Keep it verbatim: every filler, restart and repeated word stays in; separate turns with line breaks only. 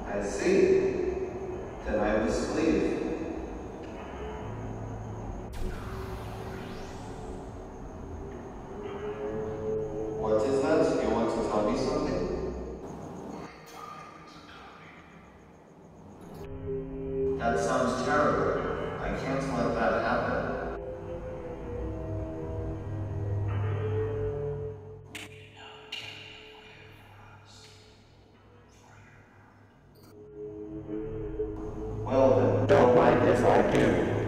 I see. Then I must leave. What is that? You want to tell me something? That sounds terrible. I can't let that happen. Well then,
Don't mind if I do.